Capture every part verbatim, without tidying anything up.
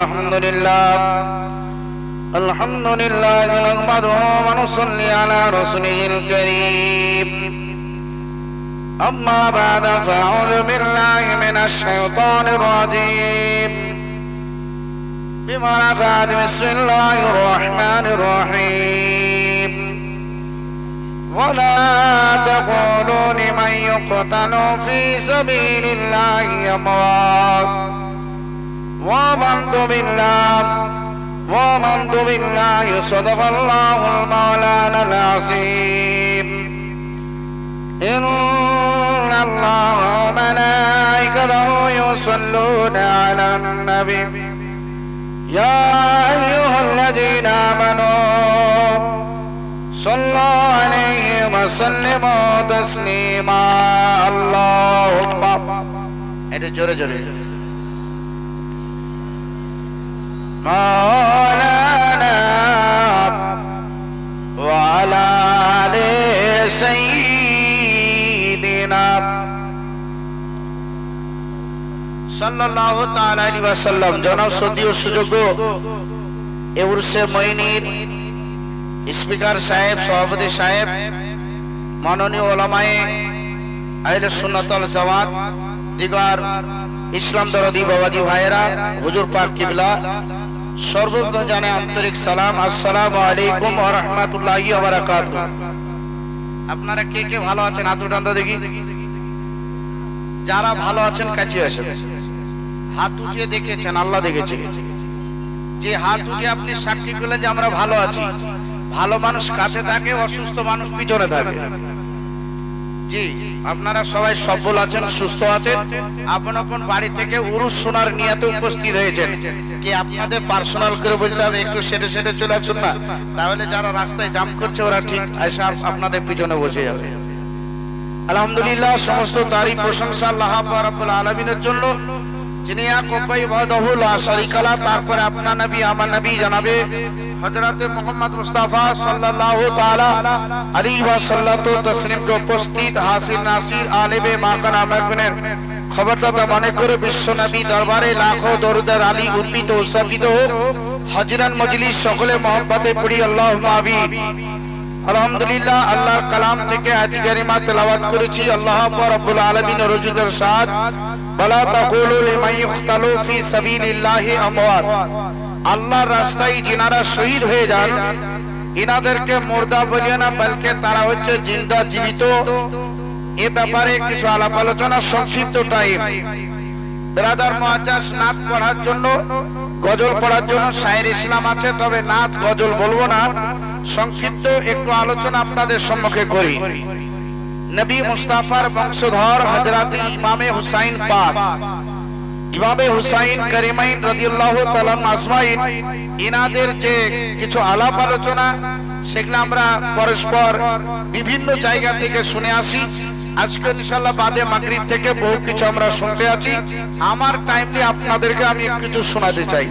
الحمد لله الحمد لله نحمده ونصلي على رسوله الكريم أما بعد فأعوذ بالله من الشيطان الرجيم ببركات بسم الله الرحمن الرحيم ولا تقولوا لمن يقتل في سبيل الله أموات وآمنت بالله وآمنت بالله صدق الله المولانا العظيم إن الله وملائكته يصلون على النبي يا أيها الذين آمنوا صلوا عليه وسلموا تسليما اللهم এটা জোরে জোরে مولانا وعلى آل سيدنا সাল্লাল্লাহু তাআলা আলাইহি ওয়াসাল্লাম। জনাব সদী ও সুযোগ্য এ উরসে মঈনীর স্পিকার সাহেব, সভাপতি সাহেব, মাননীয় ওলামায়ে আহলে সুন্নাত ওয়াল জামাত, দিগার ইসলাম দরদি বাবাজি ভাইয়েরা, হুজুর পাক কিবলা, সর্বপ্রথম জানে আন্তরিক সালাম, আসসালামু আলাইকুম ওয়া রাহমাতুল্লাহি ওয়া বারাকাতুহু। আপনারা কে কে ভালো আছেন হাত উঠান তো দেখি। যারা ভালো আছেন কাছে আসেন, হাত উঠিয়ে দেখেছেন, আল্লাহ দেখেছে। যে হাত উঠিয়ে আপনি সাক্ষী করলেন যে আমরা ভালো আছি। ভালো মানুষ কাছে থাকে, অসুস্থ মানুষ পিছনে থাকে। জি, আপনারা সবাই সবল আছেন, সুস্থ আছেন, আপন আপন বাড়ি থেকে উরুস শোনার নিয়তে উপস্থিত হয়েছেন। কি আপনাদের পার্সোনাল করে বলতে হবে একটু সেটে সেটে চলে আসুন না, তাহলে যারা রাস্তায় জাম করছে ওরা ঠিক এসে আপনাদের পিছনে বসে যাবে। আলহামদুলিল্লাহ, সমস্ত তারিফ প্রশংসা আল্লাহ রাব্বুল আলামিনের জন্য, যিনি এক উপায় ওয়াহদাহু লা শারীকা লাহু। তারপরে আপনার নবী আমার নবী জনাবে হযরত মুহাম্মদ মুস্তাফা সাল্লাল্লাহু তাআলা আলাইহি ওয়াসাল্লাম তসলিম কে উপস্থিত হাসির নাসির আলেবে মাকানা মাকনের খবরদাতা মনে করে বিশ্ব নবী দরবারে লাখো দরুদের আলী উদ্ভিত ও সাফিদ হোক। হাজিরান মজলিস সকলে মহব্বতে পড়ি আল্লাহুম্মা আমিন। আলহামদুলিল্লাহ, আল্লাহর কালাম থেকে আয়াত কারিমা তেলাওয়াত করেছি। আল্লাহ রাব্বুল আলামিনের রজুদের সাথ ওয়ালা তাকুলু লিমান ইখতালু ফি সাবিলিল্লাহি আমওয়াত। আল্লাহর রাস্তায় যিনারা শহীদ হয়ে যান ইনাদেরকে মুর্দা বলিয়ে না, বলকে তারা হচ্ছে জিন্দা, জীবিত। এ ব্যাপারে কিছু আলাপ আলোচনা, সংক্ষিপ্ত টাইম। ব্রাদার মুআজ্জাজ নাত পড়ার জন্য, গজল পড়ার জন্য শায়ের ইসলাম আছে, তবে নাত গজল বলবো না, সংক্ষিপ্ত একটু আলোচনা আপনাদের সম্মুখে করি। নবী মুস্তাফার বংশধর হযরত ইমামে হুসাইন পাক, ইমামে হুসাইন কারিমাইন রাদিয়াল্লাহু তাআলা আজমাইন, ইনাদের যে কিছু আলাপ আলোচনা সেগুলো আমরা পরস্পর বিভিন্ন জায়গা থেকে শুনে আসি। আজকে ইনশাআল্লাহ বাদে মাগরিব থেকে বহু কিছু আমরা শুনতে আছি। আমার টাইমলি আপনাদেরকে আমি কিছু শোনাতে চাই।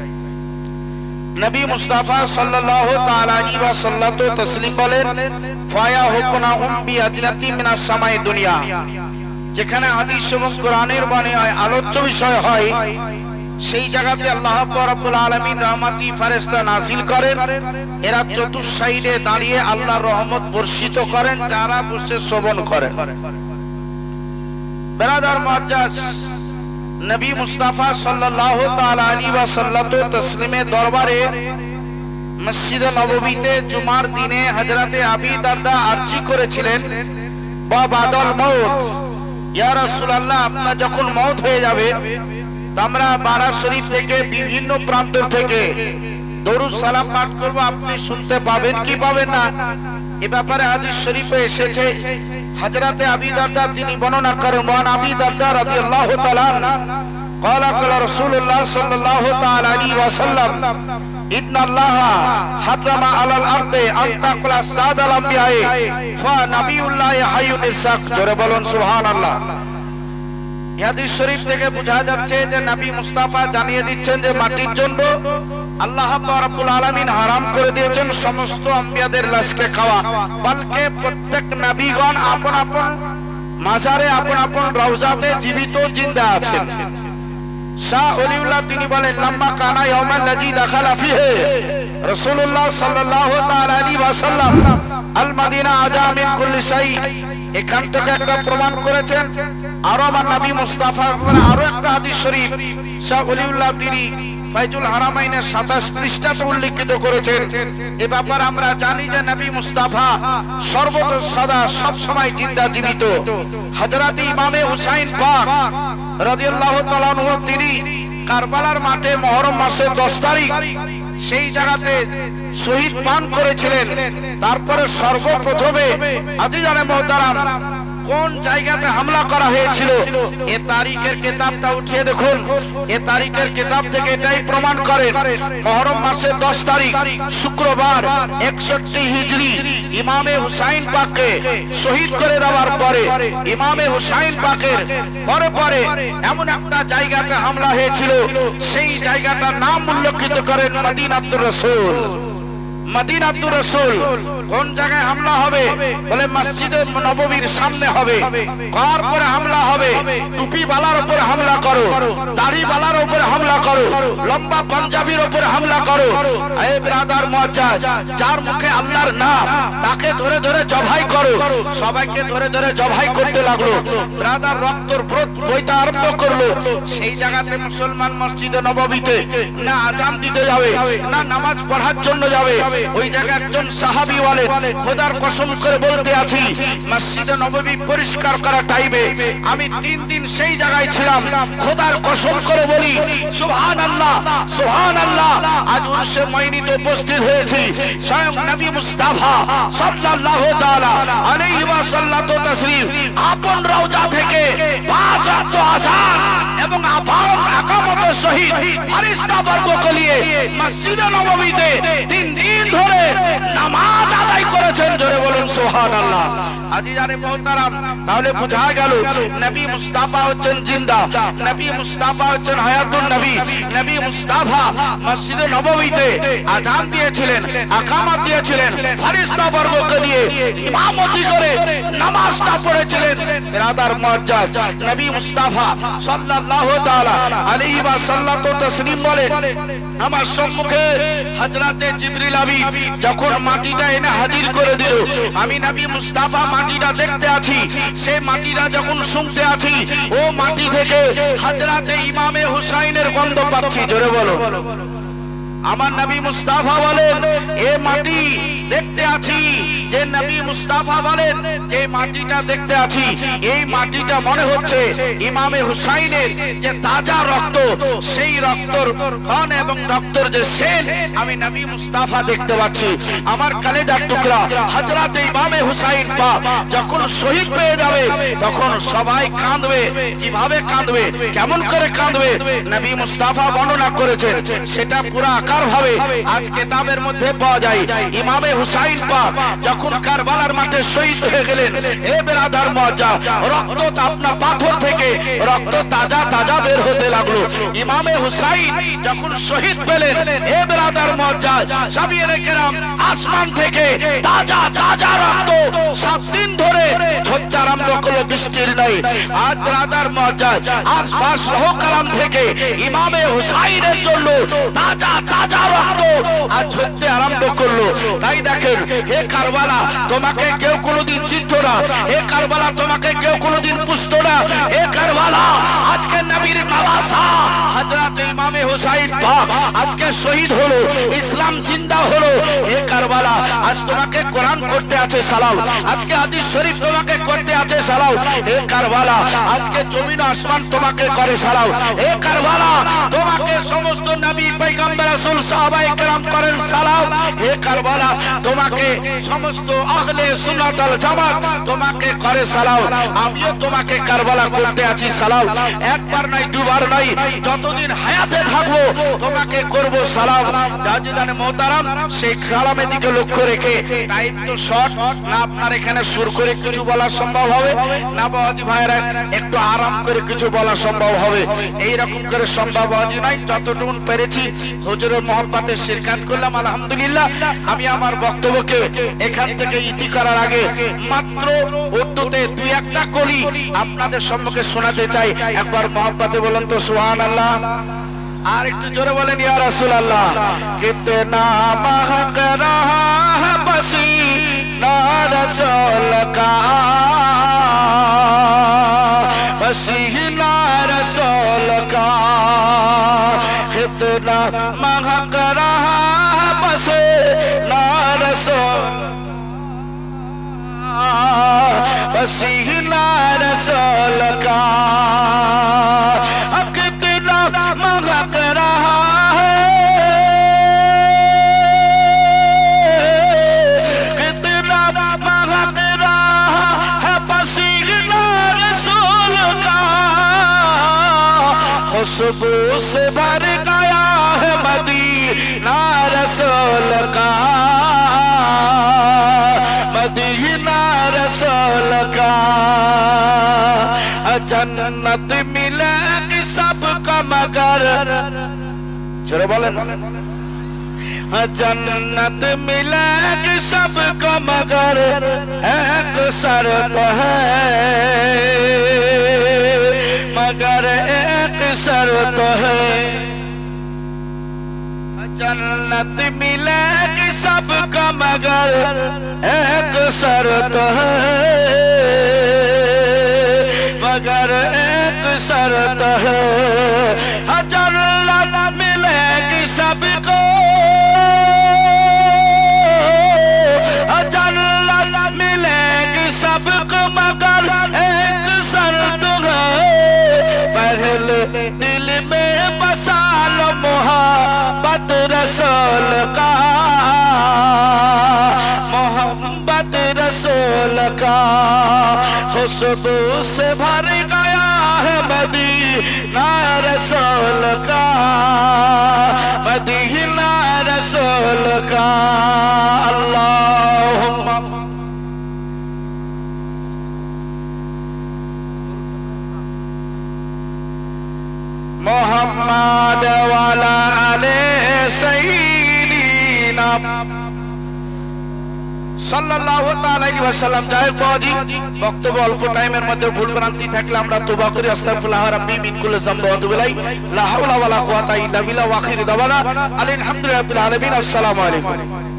নবী মুস্তাফা সাল্লাল্লাহু তাআলা আলাইহি ওয়াসাল্লাম তো তসলিম বলেন, ফায়া হুকনাহুম বিআজনাতি মিনাস সামাই দুনিয়া। যেখানে হাদিস এবং কোরআনের বাণী হয়, আলোচ্য বিষয় হয়, সেই জায়গাতে আল্লাহ রাব্বুল আলামিন রহমতি ফেরেশতা নাযিল করেন। এরা চতুর্সাইডে দাঁড়িয়ে আল্লাহর রহমত বর্ষিত করেন, যারা বসে শ্রবণ করেন। ব্রাদার মুআজ্জাজ, নবী মুস্তাফা সাল্লাল্লাহু তাআলা আলাইহি ওয়াসাল্লাম তো তসলিমের দরবারে মসজিদে নববীতে জুমার দিনে হযরতে আবি দারদা আরজি করেছিলেন, বা বাদাল মউত, ইয়া রাসূলুল্লাহ, আপনার যখন মওত হয়ে যাবে তো আমরা বারা শরীফ থেকে বিভিন্ন প্রান্ত থেকে দরুদ সালাম পাঠ করব, আপনি শুনতে পাবেন কি পাবেন না? এ ব্যাপারে হাদিস শরীফে এসেছে। হযরতে আবি দারদা তিনি বর্ণনা করেন, ওয়ান আবি দারদা রাদিয়াল্লাহু তাআলা قال قال رسول الله صلى الله تعالى عليه وسلم ان الله حرم على الارض ان تاكل ساد الانبياء فنبي الله حي يرزق। জোরে বলুন সুবহানাল্লাহ। হাদিস শরীফ থেকে বোঝা যাচ্ছে যে নবী মুস্তাফা জানিয়ে দিচ্ছেন যে মাটির জন্য আল্লাহ রাব্বুল আলামিন হারাম করে দিয়েছেন সমস্ত আম্বিয়াদের লাশকে খাওয়া, বলকে প্রত্যেক নবীগণ আপন আপন মাজারে আপন আপন রওজাতে জীবিত জিন্দা আছেন। শাহ ওলিউল্লাহ তিনি বলেন লাম্মা কানা ইয়াউমাল লাযী দাখালা ফিহি রাসূলুল্লাহ সাল্লাল্লাহু তাআলা আলাইহি ওয়াসাল্লাম আল মদিনা আজা মিন কুল্লি শাই। এখান থেকে একটা প্রমাণ করেছেন। আর আমার নবী মুস্তাফা আরো একটা হাদিস শরীফ শাহ ওলিউল্লাহ তিনি ফাইজুল হারামাইনের সাতাশ পৃষ্ঠাতে উল্লেখিত করেছেন। এ ব্যাপারে আমরা জানি যে নবী মুস্তাফা সর্বদা সদা সব সময় জিন্দা জীবিত। হযরত ইমামে হুসাইন পাক রাদিয়াল্লাহু তাআলা আনহু তিনি কারবালার মাঠে মুহররম মাসের দশ তারিখ সেই জায়গাতে শহীদ পান করেছিলেন। তারপরে সর্বপ্রথমে আজিজানে মুহতারাম কোন জায়গাতে হামলা করা হয়েছিল এ তারিখের কিতাবটা উঠিয়ে দেখুন। এ তারিখের কিতাব থেকে এটাই প্রমাণ করেন মুহররম মাসের দশ তারিখ শুক্রবার একষট্টি হিজরি ইমামে হুসাইন পাককে শহীদ করে দেওয়ার পরে ইমামে হুসাইন পাকের পরে পরে এমন একটা জায়গাতে হামলা হয়েছিল, সেই জায়গাটার নাম উল্লেখিত করেন মদিনাতুর রাসূল। মদিনাতুর রাসূল কোন জায়গায় হামলা হবে বলে মসজিদে নববীর সামনে হবে। কার উপরে হামলা হবে? টুপিওয়ালার উপরে হামলা করো, দাড়িওয়ালার উপরে হামলা করো, লম্বা পাঞ্জাবির উপরে হামলা করো। এ ব্রাদার মুআজ্জাজ, যার মুখে আল্লাহর নাম তাকে ধরে ধরে জবাই করো। সবাইকে ধরে ধরে জবাই করতে লাগলো। ব্রাদার রক্তর স্রোত বইতে আরম্ভ করলো। সেই জায়গাতে মুসলমান মসজিদে নববীতে না আজান দিতে যাবে না নামাজ পড়ার জন্য যাবে। ওই জায়গায় একজন সাহাবী বলেন খোদার কসম করে বলতে আছি মসজিদে নববী পরিষ্কার করা টাইমে আমি তিন দিন সেই জায়গায় ছিলাম। খোদার কসম করে বলি সুবহানাল্লাহ সুবহানাল্লাহ। আজ উরসে মঈনিতে উপস্থিত হয়েছি। স্বয়ং নবী মুস্তাফা সাল্লাল্লাহু তাআলা আলাইহি ওয়াসাল্লাম তাশরীফ আপন রওজা থেকে পাঁচ ওয়াক্ত আযান এবং আবাম আকামত সহিত ফেরেশতা বর্গকে নিয়ে মসজিদে নববীতে তিন দিন ধরে নামাজ আদায় করেছেন। জোরে বলুন সুবহানাল্লাহ। আজিজানে মুহতারাম, তাহলে বোঝা গেল নবী মুস্তাফা হচ্ছেন জিন্দা, নবী মুস্তাফা হচ্ছেন হায়াতুন নবী। নবী মুস্তাফা মসজিদে নববীতে আযান দিয়েছিলেন, আকামত দিয়েছিলেন, ফেরেশতা বর্গকে নিয়ে ইমামতি করে নামাজটা পড়েছিলেন। বিরাদার মুআজ্জাজ, নবী মুস্তাফা সাল্লাল্লাহু তাআলা আলাইহি ওয়াসাল্লাম তাসলিম বলেন আমার সম্মুখে হযরতে জিবরিল আমিন যখন মাটিটা এনে হাজির করে দিল, আমি নবী মুস্তাফা মাটিটা দেখতে আছি। সেই মাটিটা যখন শুনতে আছি, ও মাটি থেকে হযরতে ইমামে হুসাইনের গন্ধ পাচ্ছি। জোরে বলো। আমার নবী মুস্তাফা বলেন এ মাটি দেখতে আছি, যে নবী মুস্তাফা বলেন যে মাটিটা দেখতে আছি এই মাটিটা মনে হচ্ছে ইমামে হুসাইনের যে তাজা রক্ত, সেই রক্তর কণ এবং রক্তর যে সেন আমি নবী মুস্তাফা দেখতে পাচ্ছি। আমার কলেজার টুকরা হযরতে ইমামে হুসাইন পাক যখন শহীদ পেয়ে যাবে তখন সবাই কাঁদবে। কিভাবে কাঁদবে, কেমন করে কাঁদবে নবী মুস্তাফা বর্ণনা করেছেন। সেটা পুরো আকার ভাবে আজ কিতাবের মধ্যে পাওয়া যায়। ইমামে হুসাইন পাক যখন কারবালার মাঠে শহীদ হয়ে গেলেন, এ বেরাদার মুআজ্জাজ, রক্ত আপনার পাথর থেকে রক্ত তাজা তাজা বের হতে লাগলো। ইমামে হুসাইন যখন শহীদ পেলেন, এ বেরাদার মুআজ্জাজ, সাহাবীয়ে কেরাম আসমান থেকে তাজা তাজা রক্ত সাত দিন ধরে ঝরতে আরম্ভ করলো, বৃষ্টির নাই। আজ বেরাদার মুআজ্জাজ আশপাশ লহ কালাম থেকে ইমামে হুসাইনের জন্য তাজা তাজা রক্ত আজ ঝরতে আরম্ভ করলো। তাই দেখেন হে কারবালা, তোমাকে কেউ কোনোদিন চিনতো না। হে কারবালা, তোমাকে কেউ কোনোদিন পুষতো না। হে কারবালা, আজকে নবীর নওয়াসা হযরত ইমামে হুসাইন পাক আজকে শহীদ হলো, ইসলাম জিন্দা হলো। হে কারবালা, আজ তোমাকে কোরআন করতে আছে সালাম, আজকে হাদিস শরীফ তোমাকে করতে আছে সালাম। হে কারবালা, আজকে জমিন আসমান তোমাকে করে সালাম। হে কারবালা, তোমাকে সমস্ত নবী পয়গম্বর রাসূল সাহাবায়ে কেরাম করেন সালাম। হে কারবালা, তোমাকে সমস্ত আহলে সুন্নাত ওয়াল জামাত তোমাকে করে সালাম। আমিও তোমাকে কারবালা করতে আছি সালাম। একবার নাই, দুবার নাই, যতদিন হায়াতে থাকবো তোমাকে করব সালাম। জাজিদানে মুহতারাম, সেই কালামের দিকে লক্ষ্য রেখে টাইম তো শর্ট না, আপনার এখানে সুর করে কিছু বলা সম্ভব হবে না? বাবাজি ভাইরা একটু আরাম করে কিছু বলা সম্ভব হবে? এই রকম করে সম্ভব বাবাজি নাই। যতটুকু পেরেছি হুজুরের মহব্বতে শিরকাত করলাম, আলহামদুলিল্লাহ। আমি আমার বক্তব্যকে এখান থেকে ইতি করার আগে মাত্র উর্দুতে দুই একটা কলি আপনাদের সম্মুখে শোনাতে চাই। একবার মহব্বতে বলুন তো সুবহানাল্লাহ, আর একটু জোরে বলেন ইয়া রাসূলুল্লাহ। কিতনা महक रहा है पसीना रसूल का, पसीना रसूल का, कितना महक रहा है पसीना रसूल, पसीना रसूल का, कितना महक रहा है, कितना महक रहा है पसीना रसूल का, खुशबू से भर गया है मदीना रसूल का, मदीना रसूल का। जन्नत मिलेगी सबका मगर, चलो बोलें, जन्नत मिलेगी सबको मगर एक शर्त है, मगर एक शर्त है। जन्नत मिलेगी सबको मगर एक शर्त है, मगर एक शर्त है। जन्नत मिलेगी सबको, जन्नत मिलेगी सबको मगर एक शर्त है। पहले दिल में बसा लो मोहब्बत रसूल का, मोहब्बत रसूल का। खुशबू से भर गया है मदीना रसूल का, मदीना रसूल का। अल्लाहुम्मा मोहम्मद वाला आले सय्यिदीना সাল্লাল্লাহু তাআলা আলাইহি ওয়াসাল্লাম। যাই হোক বাবাজি, বক্তব্য অল্প টাইমের মধ্যে ভুল ভ্রান্তি থাকলে আমরা তওবা করি, আস্তাগফিরুল্লাহ রাব্বি মিন কুল্লি যামবি ওয়া আতুবু ইলাইহি, লা হাওলা ওয়ালা কুওয়াতা ইল্লা বিল্লাহ, ওয়া আখিরু দাওয়ানা আলহামদুলিল্লাহি রাব্বিল আলামিন। আসসালামু আলাইকুম।